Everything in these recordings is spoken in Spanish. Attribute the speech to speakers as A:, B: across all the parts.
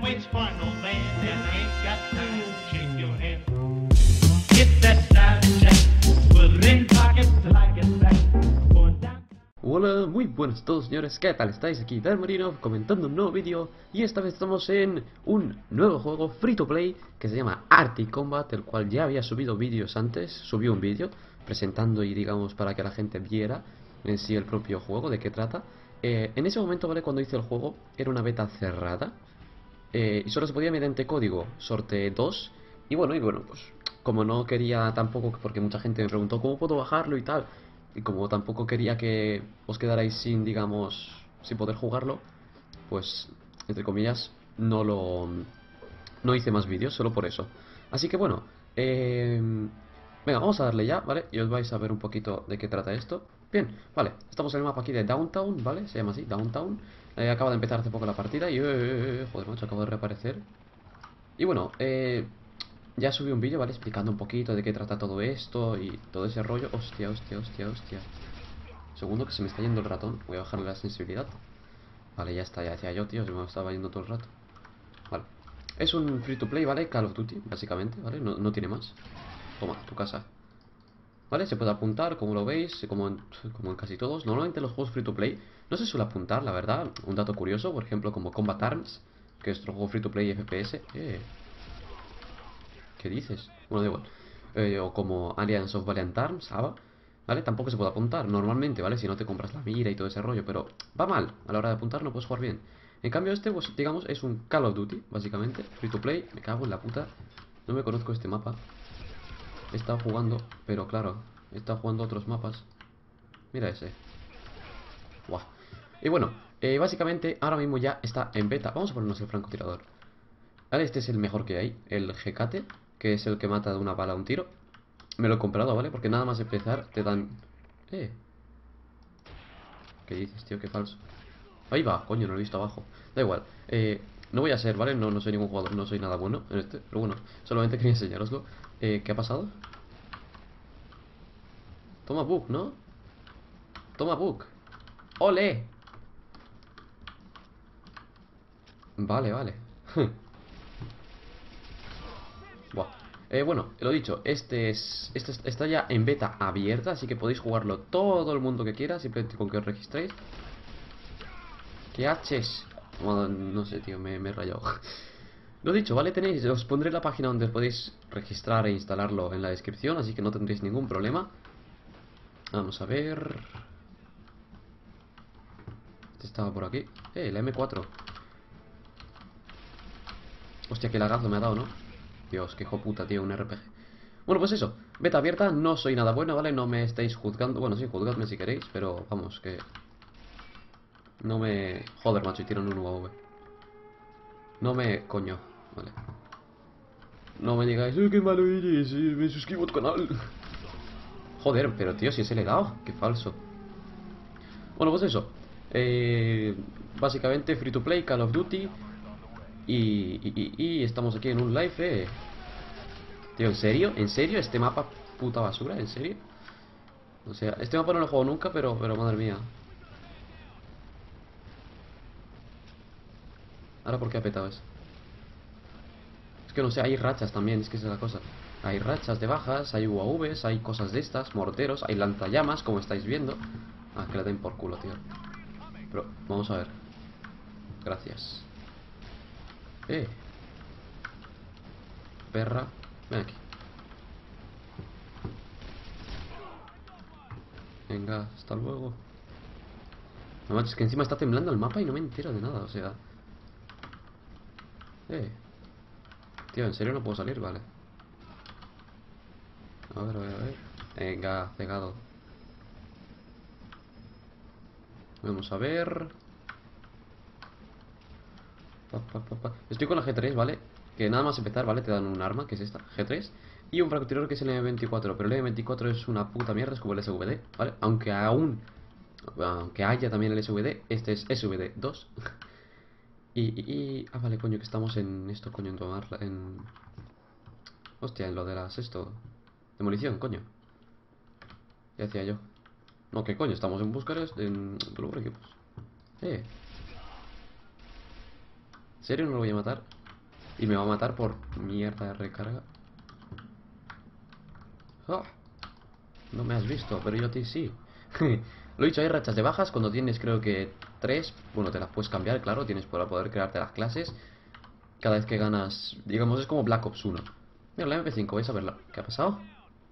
A: waits for no man and ain't got time to shake your hand. Get that style check, put it in pockets like it's black. Going down.
B: Hola, muy buenas a todos señores, ¿qué tal estáis? Aquí Darmarinov comentando un nuevo vídeo. Y esta vez estamos en un nuevo juego free to play que se llama Arctic Combat, el cual ya había subido vídeos antes. Subí un vídeo presentando y digamos para que la gente viera en sí el propio juego, de qué trata. En ese momento, ¿vale? Cuando hice el juego era una beta cerrada, y solo se podía mediante código sorte 2. Y bueno, pues como no quería tampoco, porque mucha gente me preguntó cómo puedo bajarlo y tal, y como tampoco quería que os quedarais sin, digamos, sin poder jugarlo, pues, entre comillas, no hice más vídeos, solo por eso. Así que bueno, venga, vamos a darle ya, ¿vale? Y os vais a ver un poquito de qué trata esto. Bien, vale, estamos en el mapa aquí de Downtown, ¿vale? Se llama así, Downtown. Acaba de empezar hace poco la partida y... joder, macho, acabo de reaparecer. Y bueno, ya subí un vídeo, ¿vale? Explicando un poquito de qué trata todo esto y todo ese rollo. Hostia. Segundo, que se me está yendo el ratón. Voy a bajarle la sensibilidad. Vale, ya está, ya decía yo, tío, se me estaba yendo todo el rato. Vale. Es un free to play, ¿vale? Call of Duty, básicamente, ¿vale? No tiene más. Toma, tu casa. ¿Vale? Se puede apuntar, como lo veis, como en casi todos. Normalmente los juegos free to play no se suele apuntar, la verdad. Un dato curioso, por ejemplo, como Combat Arms, que es otro juego free to play FPS. ¿Qué dices? Bueno, da igual. O como Alliance of Valiant Arms, AVA, ¿vale? Tampoco se puede apuntar normalmente, ¿vale? Si no te compras la mira y todo ese rollo, pero va mal. A la hora de apuntar no puedes jugar bien. En cambio este, pues, digamos, es un Call of Duty, básicamente. Free to play. Me cago en la puta. No me conozco este mapa. He estado jugando, pero claro, he estado jugando otros mapas. Mira ese. Buah. Y bueno, básicamente ahora mismo ya está en beta. Vamos a ponernos el francotirador. Vale, este es el mejor que hay, el Hecate, que es el que mata de una bala a un tiro. Me lo he comprado, ¿vale? Porque nada más empezar te dan... ¿Qué dices, tío? Qué falso. Ahí va, coño, no lo he visto abajo. Da igual. No voy a ser, ¿vale? No soy ningún jugador, no soy nada bueno en este. Pero bueno, solamente quería enseñaroslo. ¿Qué ha pasado? Toma book, ¿no? Toma book. ¡Ole! Vale. Buah. Bueno, lo dicho, este está ya en beta abierta, así que podéis jugarlo todo el mundo que quiera, simplemente con que os registréis. ¿Qué haces? Bueno, no sé, tío, me he rayado. Lo dicho, ¿vale? Os pondré la página donde podéis registrar e instalarlo en la descripción, así que no tendréis ningún problema. Vamos a ver. Este estaba por aquí. La M4. Hostia, qué lagazo me ha dado, ¿no? Dios, qué hijo puta, tío, un RPG. Bueno, pues eso, beta abierta, no soy nada bueno, ¿vale? No me estáis juzgando. Bueno, sí, juzgadme si queréis, pero vamos, que... No me... Joder, macho, y tiran un UAV. No me... Coño, vale. No me digáis, qué malo eres, me suscribo a tu canal. Joder, pero tío, si ese le he dado, qué falso. Bueno, pues eso. Básicamente free to play, Call of Duty. Y estamos aquí en un live, Tío, ¿en serio? ¿En serio? ¿Este mapa puta basura? ¿En serio? O sea, este mapa no lo he jugado nunca, pero madre mía. ¿Ahora por qué ha petado eso? Es que no sé, hay rachas también, es que esa es la cosa. Hay rachas de bajas, hay UAVs, hay cosas de estas, morteros, hay lanzallamas, como estáis viendo. Ah, que le den por culo, tío. Pero, vamos a ver. Gracias. Perra. Ven aquí. Venga, hasta luego. No manches, que encima está temblando el mapa y no me entero de nada, o sea. Tío, ¿en serio no puedo salir? Vale. A ver. Venga, cegado. Vamos a ver. Estoy con la G3, ¿vale? Que nada más empezar, ¿vale? Te dan un arma, que es esta, G3. Y un francotirador que es el M24. Pero el M24 es una puta mierda, es como el SVD, ¿vale? Aunque haya también el SVD, este es SVD 2. Ah, vale, coño, que estamos en esto, coño, Hostia, en lo de las demolición, coño. Ya decía yo. No, ¿qué coño? Estamos en búsquedas en Global Equipos. ¿En serio no lo voy a matar? Y me va a matar por mierda de recarga. ¡Ah! No me has visto, pero yo a ti sí. Lo he dicho, hay rachas de bajas cuando tienes creo que 3. Bueno, te las puedes cambiar, claro, tienes para poder crearte las clases. Cada vez que ganas, digamos, es como Black Ops 1. Mira, la MP5, vais a verla. ¿Qué ha pasado?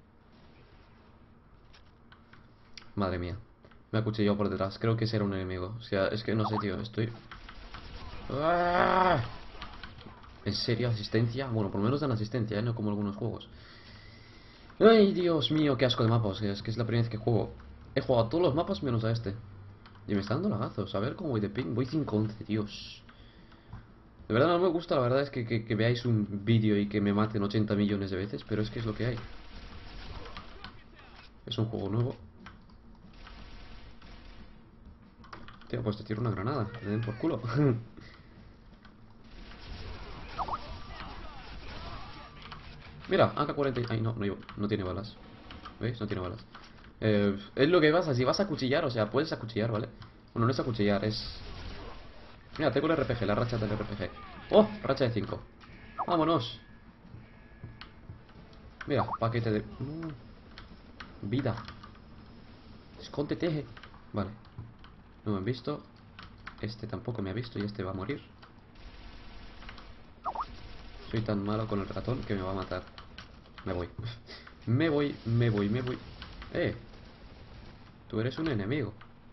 B: Madre mía. Me ha cuchillado por detrás, creo que ese era un enemigo. O sea, es que no sé, tío, estoy... ¡Ah! ¿En serio? ¿Asistencia? Bueno, por lo menos dan asistencia, ¿eh? No como algunos juegos. Ay, Dios mío, qué asco de mapas. Es que es la primera vez que juego. He jugado a todos los mapas menos a este. Y me está dando lagazos. A ver cómo voy de ping. Voy 5-11, Dios. De verdad no me gusta, la verdad es que veáis un vídeo y que me maten 80 millones de veces. Pero es que es lo que hay. Es un juego nuevo. Tío, pues te tiro una granada. Me den por culo. Mira, AK-40. Ay, no, no tiene balas. ¿Veis? No tiene balas. Es lo que pasa, si vas a cuchillar, o sea, puedes acuchillar, ¿vale? Bueno, no es acuchillar, es... Mira, tengo el RPG, la racha del RPG. ¡Oh! Racha de 5. ¡Vámonos! Mira, paquete de... vida. Escóndete. Vale. No me han visto. Este tampoco me ha visto y este va a morir. Soy tan malo con el ratón que me va a matar. Me voy. Me voy. Tú eres un enemigo.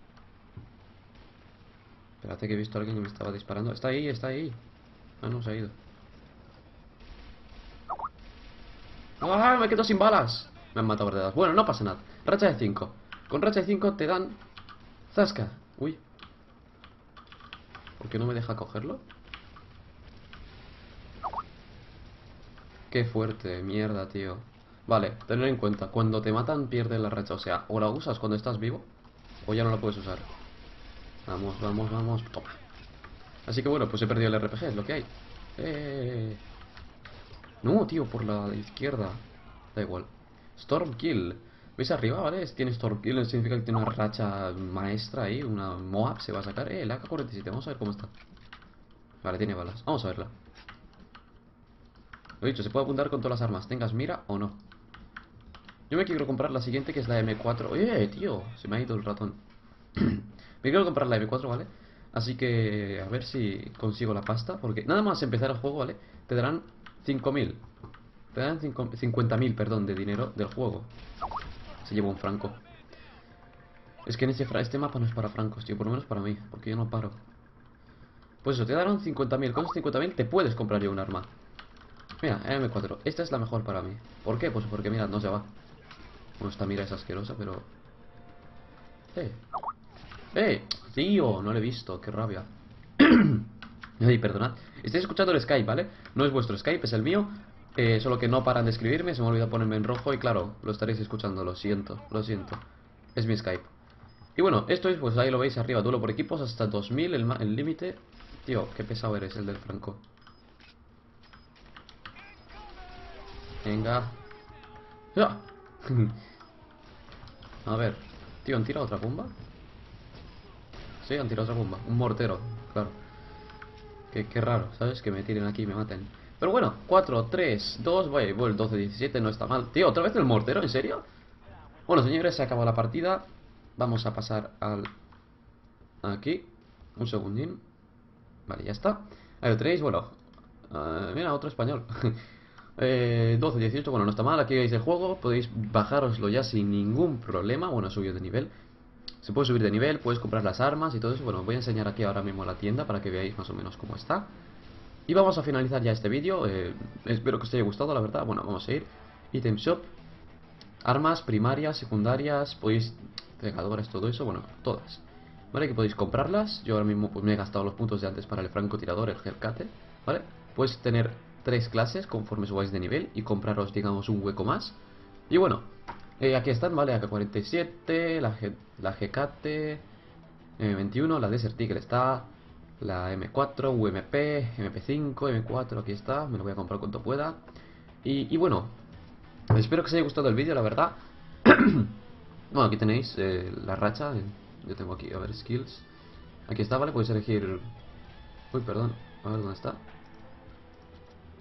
B: Espérate que he visto a alguien que me estaba disparando. Está ahí, está ahí. Ah, no, se ha ido. ¡Ah! Me quedo sin balas. Me han matado por detrás. Bueno, no pasa nada. Racha de 5. Con racha de 5 te dan... ¡Zasca! Uy. ¿Por qué no me deja cogerlo? Qué fuerte, mierda, tío. Vale, tener en cuenta, cuando te matan pierdes la racha. O sea, o la usas cuando estás vivo, o ya no la puedes usar. Vamos, vamos, vamos, toma. Así que bueno, pues he perdido el RPG, es lo que hay. No, tío, por la izquierda. Da igual. Stormkill. ¿Veis arriba, vale? Tiene Stormkill, significa que tiene una racha maestra ahí, una Moab se va a sacar. El AK-47, vamos a ver cómo está. Vale, tiene balas, vamos a verla. Lo he dicho, se puede apuntar con todas las armas, tengas mira o no. Yo me quiero comprar la siguiente, que es la M4. Oye, tío, se me ha ido el ratón. Me quiero comprar la M4, ¿vale? Así que a ver si consigo la pasta. Porque nada más empezar el juego, ¿vale? Te darán 5.000. Te darán 50.000, perdón, de dinero del juego. Se lleva un franco. Es que en este mapa no es para francos, tío. Por lo menos para mí, porque yo no paro. Pues eso, te darán 50.000. Con esos 50.000 te puedes comprar ya un arma. Mira, M4. Esta es la mejor para mí. ¿Por qué? Pues porque, mira, no se va. Bueno, esta mira es asquerosa, pero... Tío, no lo he visto, qué rabia. Ay, perdonad. Estáis escuchando el Skype, ¿vale? No es vuestro Skype, es el mío. Solo que no paran de escribirme, se me olvidó ponerme en rojo y claro, lo estaréis escuchando, lo siento, lo siento. Es mi Skype. Y bueno, esto es, pues ahí lo veis arriba, duelo por equipos hasta 2000, el límite. Tío, qué pesado eres, el del Franco. Venga. ¡Ya! A ver, tío, ¿han tirado otra bomba? Sí, han tirado otra bomba. Un mortero, claro. Qué raro, ¿sabes? Que me tiren aquí y me maten. Pero bueno, 4, 3, 2, voy, el 12, 17, no está mal. Tío, ¿otra vez el mortero? ¿En serio? Bueno, señores, se acaba la partida. Vamos a pasar al... Aquí. Un segundín. Vale, ya está. Ahí lo tenéis, bueno. Mira, otro español. 12, 18, bueno, no está mal. Aquí veis el juego. Podéis bajároslo ya sin ningún problema. Bueno, subió de nivel. Se puede subir de nivel, puedes comprar las armas y todo eso. Bueno, os voy a enseñar aquí ahora mismo la tienda para que veáis más o menos cómo está. Y vamos a finalizar ya este vídeo. Espero que os haya gustado, la verdad. Bueno, vamos a ir. Item Shop. Armas primarias, secundarias, podéis... Pegadores, todo eso, bueno, todas. ¿Vale? Que podéis comprarlas. Yo ahora mismo pues me he gastado los puntos de antes para el francotirador, el Hellcat, ¿vale? Puedes tener 3 clases conforme subáis de nivel y compraros, digamos, un hueco más. Y bueno, aquí están, ¿vale? AK-47, la GKT, M21, la Desert Eagle está, la M4, UMP, MP5, M4, aquí está, me lo voy a comprar cuanto pueda. Y bueno, espero que os haya gustado el vídeo, la verdad. Bueno, aquí tenéis la racha. Yo tengo aquí, a ver, skills. Aquí está, ¿vale? Podéis elegir... Uy, perdón, a ver dónde está.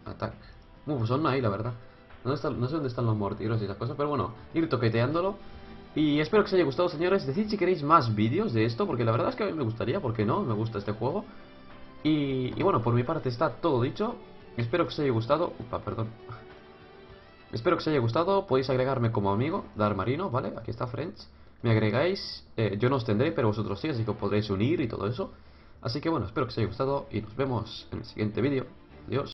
B: Attack. Pues son ahí, la verdad. No sé dónde están los mortieros y esas cosas, pero bueno, ir toqueteándolo. Y espero que os haya gustado, señores. Decid si queréis más vídeos de esto, porque la verdad es que a mí me gustaría, porque no, me gusta este juego. Y bueno, por mi parte está todo dicho. Espero que os haya gustado. Upa, perdón. Espero que os haya gustado. Podéis agregarme como amigo, Darmarino, ¿vale? Aquí está Friends. Me agregáis. Yo no os tendré, pero vosotros sí, así que os podréis unir y todo eso. Así que bueno, espero que os haya gustado y nos vemos en el siguiente vídeo. Adiós.